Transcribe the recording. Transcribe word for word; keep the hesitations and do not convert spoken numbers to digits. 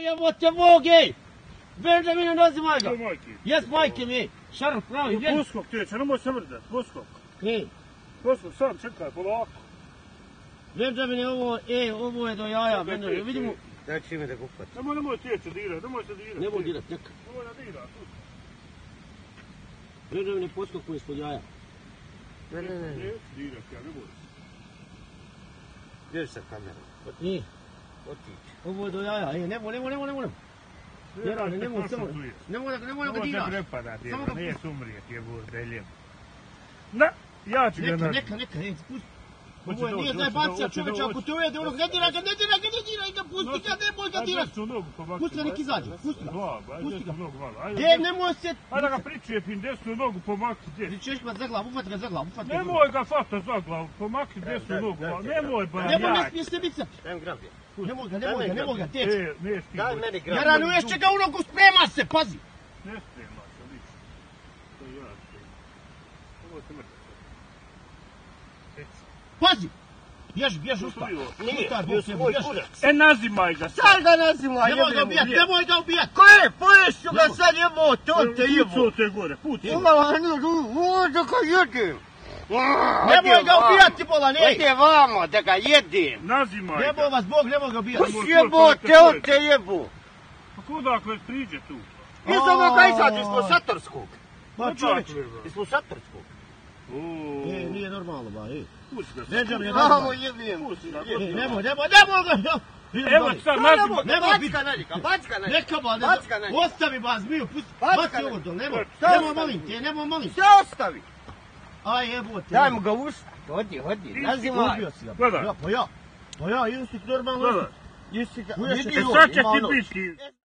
jebote mog, ej! Benjamine, nazimaj ga! To majke. Jes majke mi, ej! Šarf pravi, gdje? Poskok teče, nemoj se mrdat, poskok. Ej, Poskok, sam čekaj, polako. Benjamine, ovo, ej, ovo je do jaja, Benjamine, vidimo... Daj čime da kupat. Nemoj, nemoj teče dirat, nemoj se dirat. Nemoj dirat, neka. Nemoj da dirat, tu. Benjamine, poskok ispod jaja. Ne, ne, ne. Neću dirat, ja ne boj. Gdje sa kamerom? Ej, Otići. ovo je do jaja, ej, nemoj, nemoj, nemoj, nemoj. Ne radi, nemoj, samo, nemoj da, nemoj da ga Ovo se diraš. prepada, Samo djeva, ga nije pusti. sumrijet, jebur, da je lijep. Na, ja ću ga Neka, naći. neka, neka, ej, pusti. Hoće Ovo je, doći, nije hoće daj bacija doći, čoveče, hoće ako doći. te ujede onog, ne dira ga, ne dira ga, ne dira ga, pusti ga, nemoj ga dirati. Ajde, nogu pomakni. Pusti ga, nek izađe, pusti ga. Glava, ajde, Pusti ga. desnu nogu malo. Ajde, Gdje, nemoj se... ajde da ga pričepim, desnu nogu pomakni, gdje? Ti ćeš ga za glavu, ufati ga za glavu, ufati ga za glavu. Nemoj ga fata za glavu, pomakni desnu daj, nogu, daj, malo. daj, Nemoj ba, Nemoj, ne jaj. smije se micati. Dajem grabje. Nemoj ga, nemoj ga, nemoj ga, teče. E, ne stigu. Daj meni grabje. Jaranu, ještě ga u nogu, sprema se, pazi. Ne sprema se, lično. To ja spremam. Ovo se mrtvo. Pazi. Bježi, bježi, usta. Nije, Usta, još bježi, moj bježi. kurac. E, nazimaj ga sad. Sad ga nazimaj, Nemoj ga jebim ubijat, u nemoj ga ubijat. Ko je? Poješću ga sad jebo, to te jebo. Pucao te gore, pucao. Imala nju, ovo da ga jedim. Nemoj ga ubijati, bolan, ej. Ide vamo da ga jedim. Nazimaj ga. Jebo vas Bog, nemoj ga ubijati. Puš jebote, on te jebu. Pa kudakle priđe tu? Iz ovoga izađe, iz Slušatorskog. Pa čovječ. Iz Slušatorskog. Ej, nije normalno, ba, ej. Pusti ga. Benjamin je Vamo normalno. jebim. Pusti ga. Ej, nemoj, nemoj, nemoj ga. Evo sad nazimaj. Nemoj biti. Backa na njega, backa na njega. Neka ba, ne Backa na znam. njega. Ostavi ba, zmiju, pusti. Backa Baci na ovo njega. dol, nemoj. Šta Nemoj, ostavi? molim te, nemoj, molim te. Sve ostavi. Aj, jebote. Daj mu ga usta. Hodi, hodi, nazimaj. Ubio si ga. Gledaj. Ja, pa ja. Pa ja, ili si normalno. Gledaj. Jesi ga, Uješ se vidi kad ovo, Sad će ima ti ono. biti.